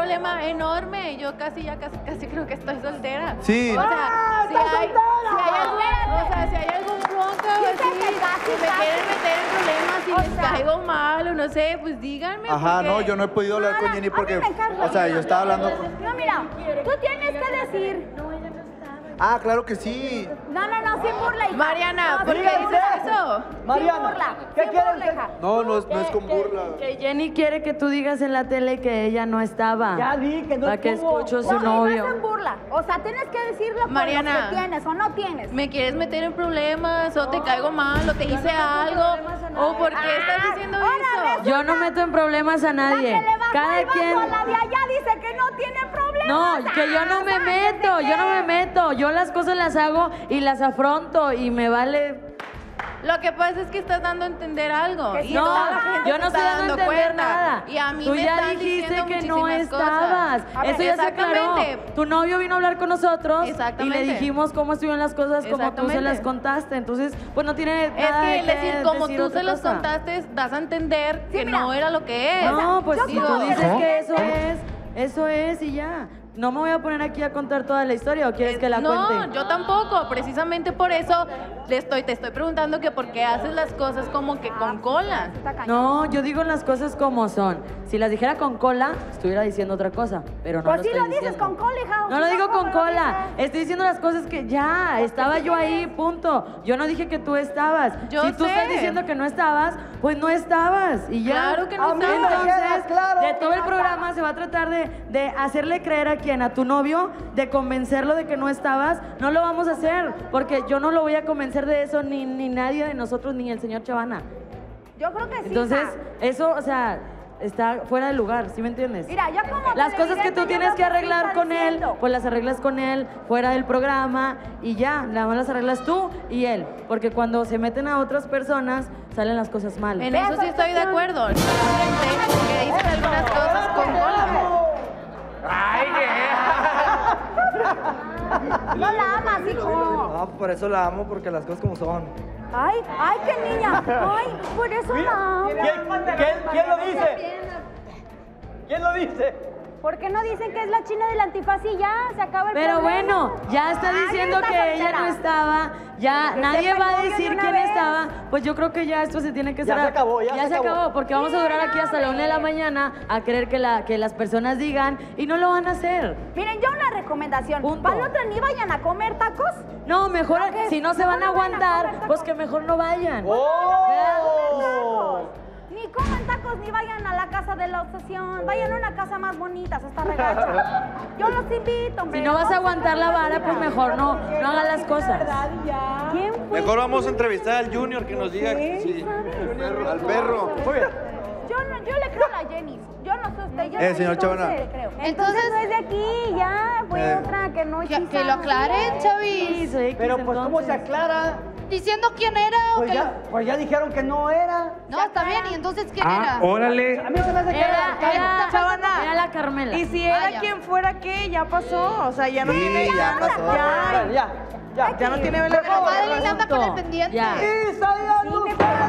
problema enorme. Yo casi creo que estoy soltera. Sí. O sea, si hay algún bronca o así, si me quieren meter en problemas, si les caigo mal o no sé, pues díganme. Ajá, porque... no, yo no he podido hablar con Jenny porque, o sea, yo estaba hablando con... No, mira, tú tienes que decir. Ah, claro que sí. No, sin burla, hija. Mariana, ¿por qué sin dices burla. eso? Mariana, Sin burla, ¿qué sin quieres? burla, hija. No es con burla. Que Jenny quiere que tú digas en la tele que ella no estaba. Ya di que no para que estuvo. escucho su No, novio. no es en burla. O sea, tienes que decirlo por Mariana. lo que tienes o no tienes. ¿Me quieres meter en problemas o te caigo mal o te hice algo? ¿O por qué estás diciendo eso? Yo no meto en problemas a nadie. La que le bajó Cada el vaso quien. a la de allá dice que no tiene problemas. No, que yo no me meto, yo no me meto. Yo las cosas las hago y las afronto y me vale. Lo que pasa es que estás dando a entender algo. Que Y sí, No, toda la gente yo no se estoy está dando a entender cuenta. nada. Y a mí Tú me ya están dijiste diciendo que no muchísimas estabas. cosas. Eso ya se aclaró. Exactamente. Tu novio vino a hablar con nosotros y Exactamente. le dijimos cómo estuvieron las cosas como tú se las Exactamente. contaste. Entonces, pues no tiene Es nada que de decir, como decir tú otra se los cosa. contaste, das a entender que mira. no era lo que es. No, pues yo si como tú dices mujer- que eso es y ya. No me voy a poner aquí a contar toda la historia, ¿o quieres que la no, cuente? yo tampoco. Precisamente por eso te estoy preguntando que por qué haces las cosas como que con cola. Está cañón. No, yo digo las cosas como son. Si las dijera con cola, estuviera diciendo otra cosa, pero no Pues lo sí estoy lo dices diciendo. con cola, hija. No lo digo con ¿Cómo lo cola. dices? Estoy diciendo las cosas que ya, estaba yo ahí, punto. Yo no dije que tú estabas. Yo si tú sé. estás diciendo que no estabas, pues no estabas y ya. Claro que no A mí me estabas. queda Entonces, claro de todo que el no programa se va a tratar de hacerle creer a quién, a tu novio, de convencerlo de que no estabas. No lo vamos a hacer, porque yo no lo voy a convencer de eso, ni nadie de nosotros, ni el señor Chavana. Yo creo que sí. Entonces, hija. eso, o sea, está fuera de lugar, ¿sí me entiendes? Mira, yo como Las cosas que tú televidente, tienes yo que creo sí arreglar está con él, diciendo. pues las arreglas con él fuera del programa y ya, nada más las arreglas tú y él. Porque cuando se meten a otras personas, salen las cosas mal. En eso sí estoy de acuerdo. Solamente que dicen algunas cosas con cola. No la amas, hijo. No, por eso la amo, porque las cosas como son. Ay, qué niña. Ay, por eso la amo. ¿Quién lo dice? ¿Quién lo dice? ¿Por qué no dicen que es la china del antifaz y ya se acaba el Pero problema? bueno, ya está Ay, diciendo está que ella soltera. no estaba, ya Que nadie sepa va a el novio de decir una quién vez. estaba, pues yo creo que ya esto se tiene que Ya cerrar. se acabó, ya se acabó. porque vamos a durar aquí hasta la 1 de la mañana a querer que las personas digan y no lo van a hacer. Miren, yo una recomendación. Punto. ¿Para la otra ni vayan a comer tacos? No, mejor, ¿No qué? si no se van a Mejor no vayan a aguantar, comer pues tacos. que mejor no vayan. ¡Oh! Ni coman tacos ni vayan a la casa de la obsesión. Vayan a una casa más bonita, se está regacha. Yo los invito, hombre. Si no vas a aguantar la vara, pues mejor no hagan las cosas. ¿Quién fue? Mejor vamos a entrevistar al Junior que nos diga sí. Al perro. Muy bien. Yo le creo a la Jenny. Yo no soy usted. Yo Señor entonces Chavana. le creo. Entonces no es de aquí, ya. Fue otra que no hicimos. Que lo aclaren, Sí, Chavis. soy X, Pero pues, ¿cómo se entonces. aclara? Diciendo quién era o Pues que... ya dijeron que no era. No, está bien. ¿Y entonces quién era? Órale. A mí se me hace que Era la Carmela. Y si era ya. quien fuera que ya pasó, o sea, ya no Sí, tiene ya pasó. Bueno, ya. ya no tiene vela. Pero Madeline anda con el pendiente. Ya. ¡Y salía luz!